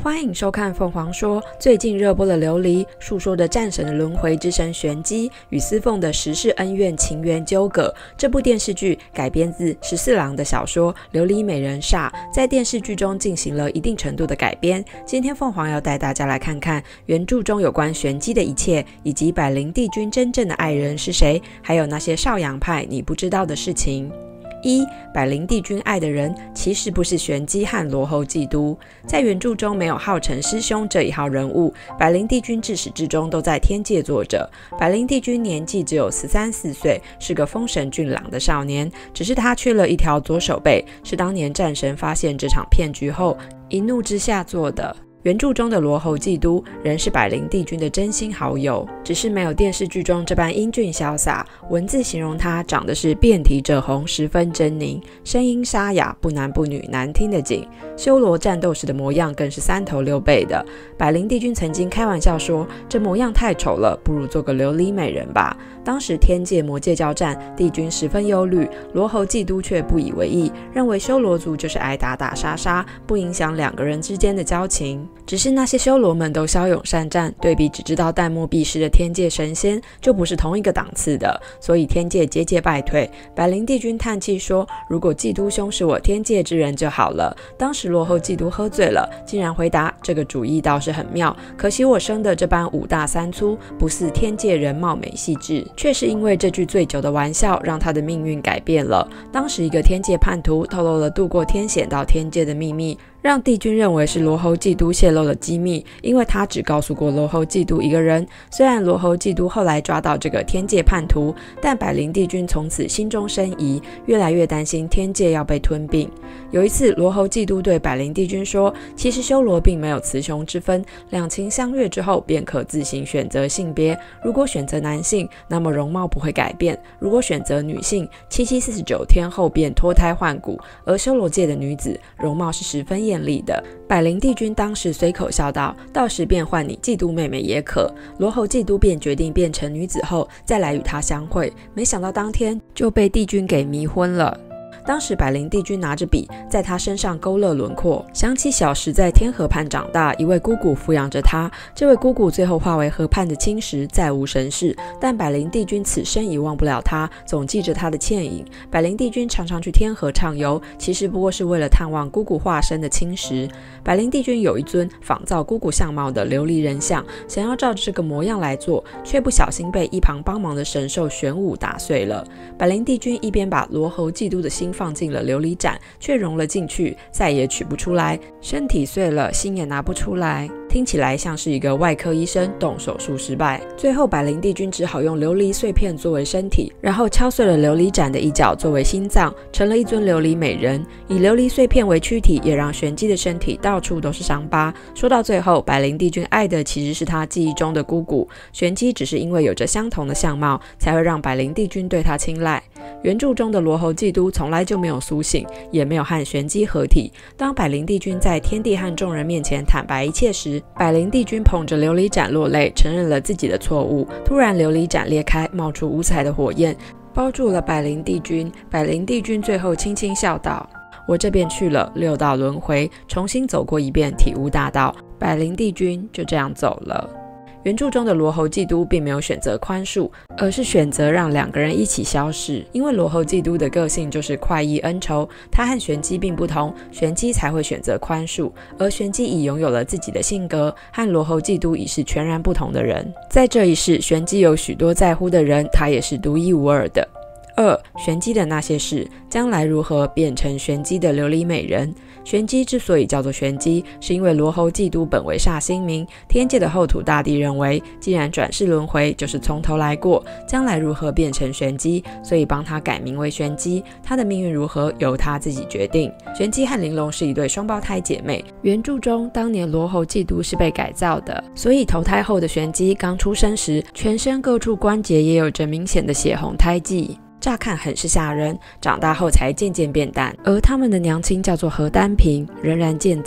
欢迎收看凤凰说。最近热播的琉璃，述说着战神的轮回之神玄机与司凤的时世恩怨情缘纠葛。这部电视剧改编自十四郎的小说《琉璃美人煞》，在电视剧中进行了一定程度的改编。今天凤凰要带大家来看看原著中有关玄机的一切，以及百灵帝君真正的爱人是谁，还有那些少阳派你不知道的事情。一、百灵帝君爱的人其实不是玄机和罗侯嫉妒，在原著中没有浩辰师兄这一号人物，百灵帝君自始至终都在天界坐着。百灵帝君年纪只有13、14岁，是个丰神俊朗的少年，只是他缺了一条左手背，是当年战神发现这场骗局后一怒之下做的。原著中的罗侯嫉妒仍是百灵帝君的真心好友，只是没有电视剧中这般英俊潇洒，文字形容他长得是遍体赭红，十分狰狞，声音沙哑，不男不女，难听得紧，修罗战斗时的模样更是3头6臂的。百灵帝君曾经开玩笑说，这模样太丑了，不如做个琉璃美人吧。当时天界魔界交战，帝君十分忧虑，罗侯嫉妒却不以为意，认为修罗族就是爱打打杀杀，不影响两个人之间的交情。只是那些修罗们都骁勇善战，对比只知道淡漠避世的天界神仙，就不是同一个档次的，所以天界节节败退。百灵帝君叹气说，如果嫉妒兄是我天界之人就好了。当时罗侯嫉妒喝醉了，竟然回答，这个主意倒是很妙，可惜我生的这般5大3粗，不似天界人貌美细致。却是因为这句醉酒的玩笑，让他的命运改变了。当时一个天界叛徒透露了渡过天险到天界的秘密，让帝君认为是罗侯嫉妒泄露了机密，因为他只告诉过罗侯嫉妒一个人。虽然罗侯嫉妒后来抓到这个天界叛徒，但百灵帝君从此心中生疑，越来越担心天界要被吞并。有一次，罗侯嫉妒对百灵帝君说，其实修罗并没有雌雄之分，两情相悦之后便可自行选择性别，如果选择男性，那么容貌不会改变，如果选择女性，77、49天后便脱胎换骨，而修罗界的女子容貌是十分艳丽的。百灵帝君当时随口笑道，到时便换你嫉妒妹妹也可。罗侯嫉妒便决定变成女子后再来与她相会，没想到当天就被帝君给迷昏了。当时百灵帝君拿着笔在他身上勾勒轮廓，想起小时在天河畔长大，一位姑姑抚养着他，这位姑姑最后化为河畔的青石，再无神识，但百灵帝君此生已忘不了他，总记着他的倩影。百灵帝君常常去天河畅游，其实不过是为了探望姑姑化身的青石。百灵帝君有一尊仿造姑姑相貌的琉璃人像，想要照着这个模样来做，却不小心被一旁帮忙的神兽玄武打碎了。百灵帝君一边把罗侯嫉妒的心放进了琉璃盏，却融了进去，再也取不出来，身体碎了，心也拿不出来。听起来像是一个外科医生动手术失败。最后百灵帝君只好用琉璃碎片作为身体，然后敲碎了琉璃盏的一角作为心脏，成了一尊琉璃美人。以琉璃碎片为躯体，也让玄机的身体到处都是伤疤。说到最后，百灵帝君爱的其实是他记忆中的姑姑，玄机只是因为有着相同的相貌，才会让百灵帝君对他青睐。原著中的罗侯嫉妒从来就没有苏醒，也没有和玄机合体。当百灵帝君在天帝和众人面前坦白一切时，百灵帝君捧着琉璃盏落泪，承认了自己的错误。突然琉璃盏裂开，冒出五彩的火焰，包住了百灵帝君。百灵帝君最后轻轻笑道，我这便去了6道轮回，重新走过一遍体悟大道。百灵帝君就这样走了。原著中的罗侯嫉妒并没有选择宽恕，而是选择让两个人一起消逝。因为罗侯嫉妒的个性就是快意恩仇，他和玄机并不同，玄机才会选择宽恕，而玄机已拥有了自己的性格，和罗侯嫉妒已是全然不同的人。在这一世，玄机有许多在乎的人，他也是独一无二的。2. 玄机的那些事，将来如何变成玄机的琉璃美人。玄机之所以叫做玄机，是因为罗侯嫉妒本为煞星名，天界的后土大帝认为，既然转世轮回就是从头来过，将来如何变成玄机，所以帮他改名为玄机，他的命运如何由他自己决定。玄机和玲珑是一对双胞胎姐妹，原著中当年罗侯嫉妒是被改造的，所以投胎后的玄机刚出生时，全身各处关节也有着明显的血红胎记，乍看很是吓人，长大后才渐渐变淡。而他们的娘亲叫做何丹平，仍然健在。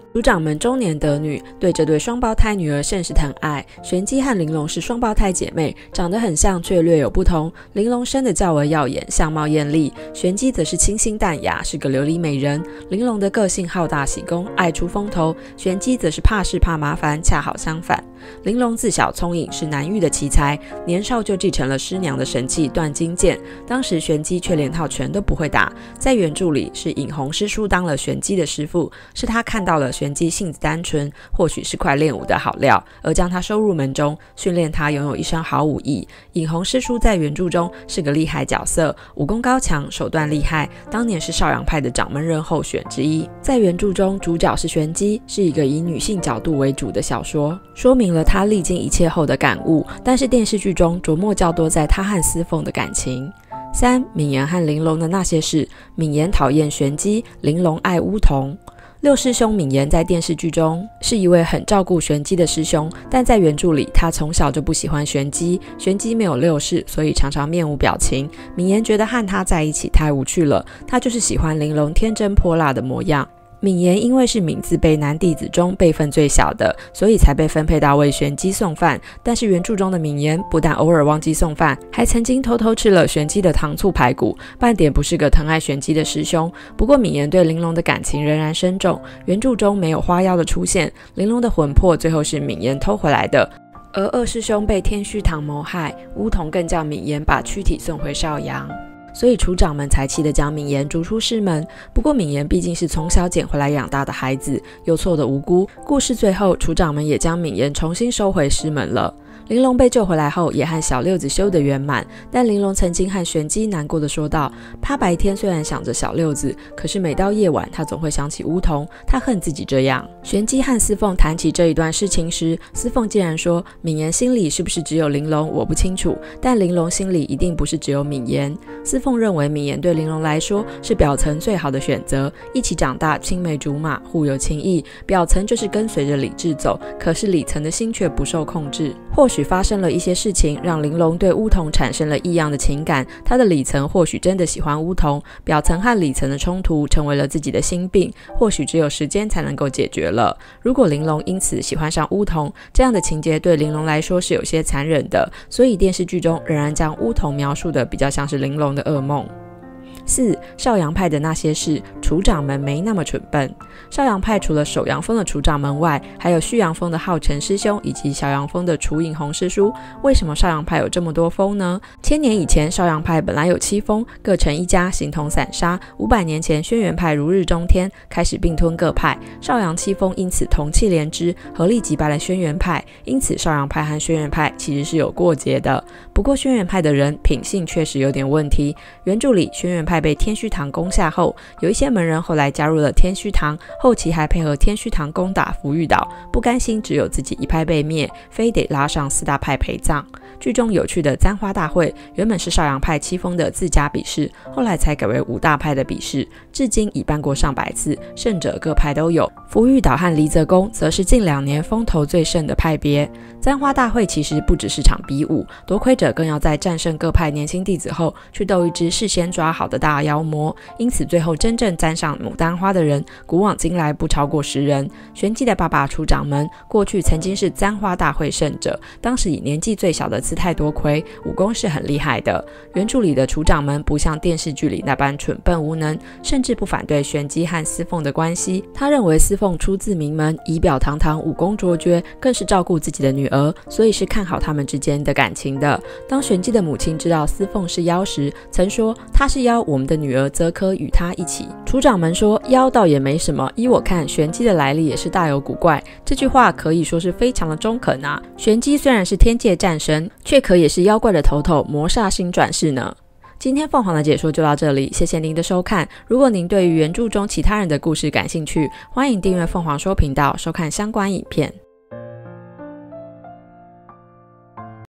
族长们中年得女，对这对双胞胎女儿甚是疼爱。玄机和玲珑是双胞胎姐妹，长得很像却略有不同。玲珑生得较为耀眼，相貌艳丽；玄机则是清新淡雅，是个琉璃美人。玲珑的个性好大喜功，爱出风头；玄机则是怕事怕麻烦，恰好相反。玲珑自小聪颖，是难遇的奇才，年少就继承了师娘的神器断金剑。当时玄机却连套拳都不会打，在原著里是尹弘师叔当了玄机的师傅，是他看到了玄机性子单纯，或许是块练武的好料，而将他收入门中，训练他拥有一身好武艺。尹弘师叔在原著中是个厉害角色，武功高强，手段厉害，当年是少阳派的掌门人候选之一。在原著中，主角是玄机，是一个以女性角度为主的小说，说明了他历经一切后的感悟，但是电视剧中琢磨较多在他和司凤的感情。3. 敏言和玲珑的那些事。敏言讨厌玄机，玲珑爱巫童。六师兄敏言在电视剧中是一位很照顾玄机的师兄，但在原著里他从小就不喜欢玄机，玄机没有六世，所以常常面无表情。敏言觉得和他在一起太无趣了，他就是喜欢玲珑天真泼辣的模样。敏言因为是敏字辈男弟子中辈分最小的，所以才被分配到为玄机送饭。但是原著中的敏言不但偶尔忘记送饭，还曾经偷偷吃了玄机的糖醋排骨，半点不是个疼爱玄机的师兄。不过敏言对玲珑的感情仍然深重，原著中没有花妖的出现，玲珑的魂魄最后是敏言偷回来的。而二师兄被天虚堂谋害，巫童更叫敏言把躯体送回邵阳，所以厨长们才气得将敏言逐出师门。不过敏言毕竟是从小捡回来养大的孩子，又错得无辜，故事最后厨长们也将敏言重新收回师门了。玲珑被救回来后，也和小六子修得圆满，但玲珑曾经和玄机难过的说道，他白天虽然想着小六子，可是每到夜晚他总会想起巫童，他恨自己这样。玄机和司凤谈起这一段事情时，司凤竟然说，敏言心里是不是只有玲珑我不清楚，但玲珑心里一定不是只有敏言。司凤认为敏言对玲珑来说是表层最好的选择，一起长大，青梅竹马，互有情谊，表层就是跟随着理智走，可是里层的心却不受控制。或许发生了一些事情，让玲珑对巫童产生了异样的情感，他的里层或许真的喜欢巫童，表层和里层的冲突成为了自己的心病，或许只有时间才能够解决了。如果玲珑因此喜欢上巫童，这样的情节对玲珑来说是有些残忍的，所以电视剧中仍然将巫童描述的比较像是玲珑的噩梦。4. 少阳派的那些事。厨长们没那么蠢笨。少阳派除了首阳峰的厨长们外，还有旭阳峰的浩辰师兄以及小阳峰的楚尹弘师叔。为什么少阳派有这么多峰呢？千年以前，少阳派本来有7峰，各成一家，形同散沙。500年前，轩辕派如日中天，开始并吞各派，少阳7峰因此同气连枝，合力击败了轩辕派。因此，少阳派和轩辕派其实是有过节的。不过，轩辕派的人品性确实有点问题。原著里，轩辕派被天虚堂攻下后，有一些门人后来加入了天虚堂，后期还配合天虚堂攻打福玉岛，不甘心只有自己一派被灭，非得拉上4大派陪葬。剧中有趣的簪花大会原本是少阳派7峰的自家比试，后来才改为5大派的比试，至今已办过上百次，胜者各派都有。福玉岛和离泽宫则是近2年风头最盛的派别。簪花大会其实不只是场比武，夺魁者更要在战胜各派年轻弟子后，去斗一只事先抓好的大妖魔，因此最后真正沾上牡丹花的人，古往今来不超过10人。玄机的爸爸厨长们过去曾经是簪花大会胜者，当时以年纪最小的姿态夺魁，武功是很厉害的。原著里的厨长们不像电视剧里那般蠢笨无能，甚至不反对玄机和司凤的关系。他认为司凤出自名门，仪表堂堂，武功卓绝，更是照顾自己的女儿，所以是看好他们之间的感情的。当玄机的母亲知道司凤是妖时，曾说她是妖，我们的女儿则可与她一起。厨长们说妖倒也没什么，依我看玄机的来历也是大有古怪。这句话可以说是非常的中肯啊。玄机虽然是天界战神，却可也是妖怪的头头，魔煞星转世呢。今天凤凰的解说就到这里，谢谢您的收看。如果您对于原著中其他人的故事感兴趣，欢迎订阅凤凰说频道，收看相关影片。